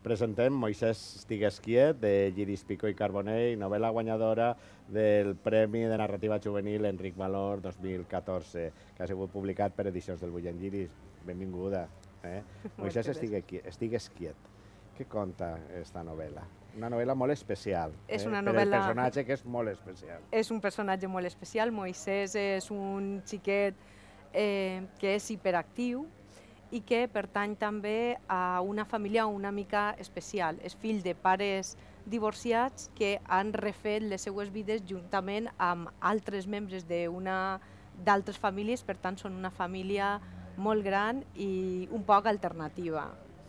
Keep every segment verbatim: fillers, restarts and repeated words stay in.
Presentem Moisès Estigues Quiet, de Lliris Picó i Carbonell, novel·la guanyadora del Premi de Narrativa Juvenil Enric Valor dos mil catorze, que ha sigut publicat per Edicions del Bullent. Lliris, benvinguda. Eh? Moisès Estigues Quiet. Què conta aquesta novel·la? Una novel·la molt especial, eh? És una per novel·la... el personatge que és molt especial. És un personatge molt especial. Moisès és un xiquet eh, que és hiperactiu i que pertany també a una família una mica especial. És fill de pares divorciats que han refet les seues vides juntament amb altres membres d'altres famílies, per tant són una família molt gran i un poc alternativa.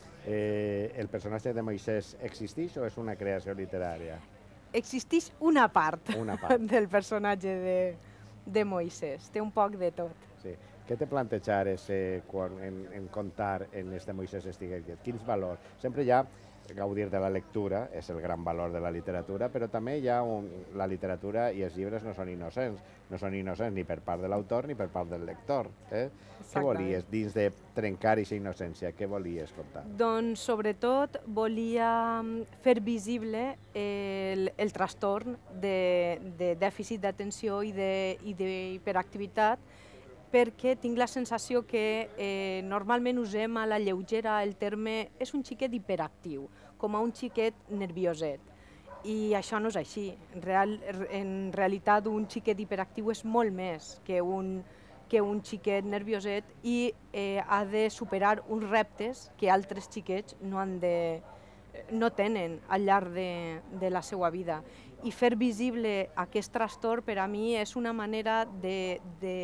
Eh, el personatge de Moisès existeix o és una creació literària? Existeix una part, una part. del personatge de, de Moisès, té un poc de tot. Sí. Què te plantejares eh, quan, en, en contar en este Moisès Estigues Quiet? Quins valors? Sempre hi ha gaudir de la lectura, és el gran valor de la literatura, però també hi ha un, la literatura i els llibres no són innocents, no són innocents ni per part de l'autor ni per part del lector. Eh? Què volies dins de trencar aquesta innocència? Què volies contar? Doncs sobretot volia fer visible el, el trastorn de, de dèficit d'atenció i d'hiperactivitat, perquè tinc la sensació que eh, normalment usem a la lleugera el terme és un xiquet hiperactiu, com a un xiquet nervioset. I això no és així. En, real, en realitat, un xiquet hiperactiu és molt més que un, que un xiquet nervioset i eh, ha de superar uns reptes que altres xiquets no, han de, no tenen al llarg de, de la seva vida. I fer visible aquest trastorn per a mi és una manera de, de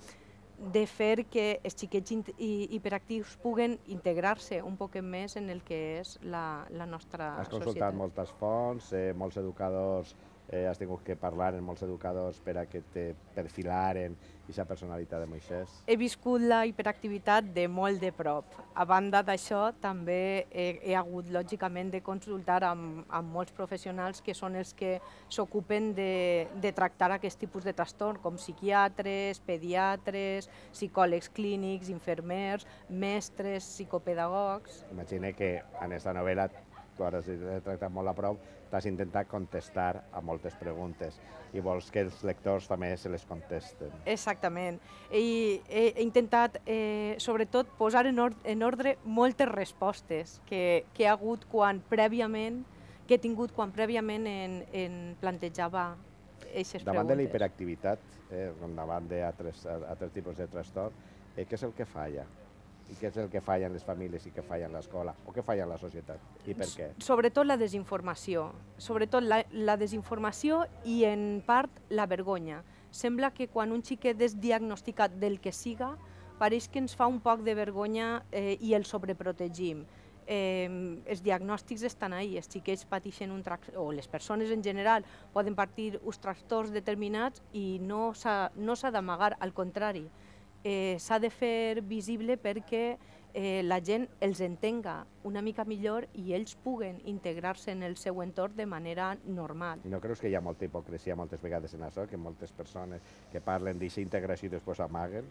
de fer que els xiquets hiperactius puguen integrar-se un poc més en el que és la, la nostra societat. Has consultat societat. moltes fonts, eh, molts educadors, eh, has tingut que parlar amb molts educadors per a que te perfilaren aquesta personalitat de Moisès. He viscut la hiperactivitat de molt de prop. A banda d'això, també he, he hagut, lògicament, de consultar amb, amb molts professionals que són els que s'ocupen de, de tractar aquest tipus de trastorn, com psiquiatres, pediatres, psicòlegs clínics, infermers, mestres, psicopedagogs. Imagina que en aquesta novel·la, tu ara has tractat molt a prop, t'has intentat contestar a moltes preguntes i vols que els lectors també se les contesten. Exactament. I he, he intentat, eh, sobretot, posar en, or en ordre moltes respostes que, que he hagut quan prèviament, que he tingut quan prèviament en, en plantejava aquestes preguntes. Davant de la hiperactivitat, eh, davant d'altres altres tipus de trastorn, eh, què és el que falla? I què és el que falla en les famílies i què falla en l'escola? O què falla en la societat? I per què? Sobretot la desinformació. Sobretot la, la desinformació i, en part, la vergonya. Sembla que quan un xiquet és diagnosticat del que siga, pareix que ens fa un poc de vergonya eh, i el sobreprotegim. Eh, els diagnòstics estan ahí, els xiquets pateixen un trastorn, o les persones en general poden patir uns trastorns determinats i no s'ha no s'ha d'amagar, al contrari. Eh, s'ha de fer visible perquè eh, la gent els entenga una mica millor i ells puguen integrar-se en el seu entorn de manera normal. I no creus que hi ha molta hipocresia moltes vegades en això, que moltes persones que parlen d'aquesta integració i després amaguen?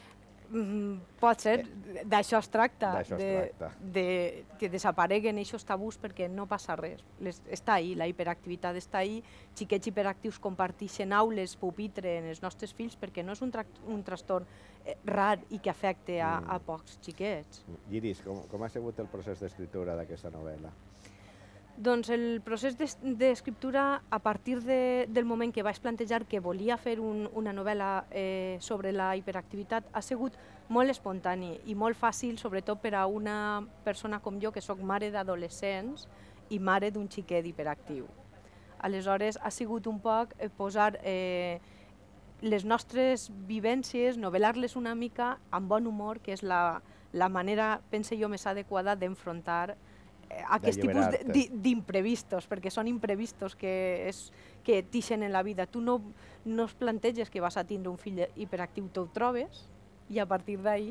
Mm, pot ser, d'això es tracta, D'això es de, tracta. de, que desapareguen aquests tabús perquè no passa res. Les, està ahí, la hiperactivitat està ahí, xiquets hiperactius comparteixen aules, pupitre en els nostres fills perquè no és un, un trastorn eh, rar i que afecte a, a pocs xiquets. Lliris, com, com ha sigut el procés d'escriptura d'aquesta novel·la? Doncs el procés d'escriptura, a partir de, del moment que vaig plantejar que volia fer un, una novel·la eh, sobre la hiperactivitat, ha sigut molt espontani i molt fàcil, sobretot per a una persona com jo, que sóc mare d'adolescents i mare d'un xiquet hiperactiu. Aleshores, ha sigut un poc posar eh, les nostres vivències, novel·lar-les una mica amb bon humor, que és la, la manera, pense jo, més adequada d'enfrontar aquest tipus d'imprevistos, perquè són imprevistos que, és, que t'ixen en la vida. Tu no, no es planteges que vas a tindre un fill hiperactiu, tu ho trobes, i a partir d'ahir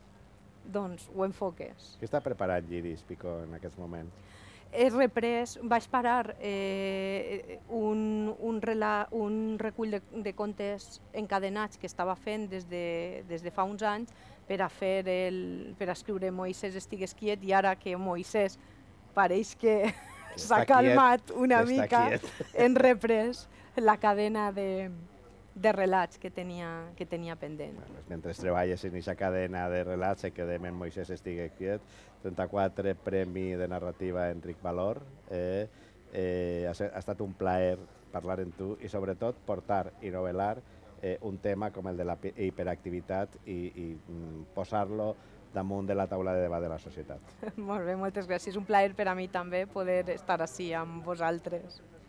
doncs, ho enfoques. Què està preparat Lliris Picó en aquest moment? He reprès, vaig parar eh, un, un, rela, un recull de, de contes encadenats que estava fent des de, des de fa uns anys per a, fer el, per a escriure Moisès Estigues Quiet, i ara que Moisès pareix que s'ha Està quiet, calmat una que està mica, quiet. hem reprès la cadena de, de relats que tenia, que tenia pendent. Bueno, mentre treballes en aquesta cadena de relats, se quedem en Moisès Estigué quiet, trenta-quatre Premi de Narrativa Enric Valor. Eh, eh, ha, ha estat un plaer parlar amb tu i sobretot portar i novel·lar eh, un tema com el de la hiperactivitat i, i mm, posar-lo damunt de la taula de debat de la societat. Molt bé, moltes gràcies. Un plaer per a mi també poder estar ací amb vosaltres.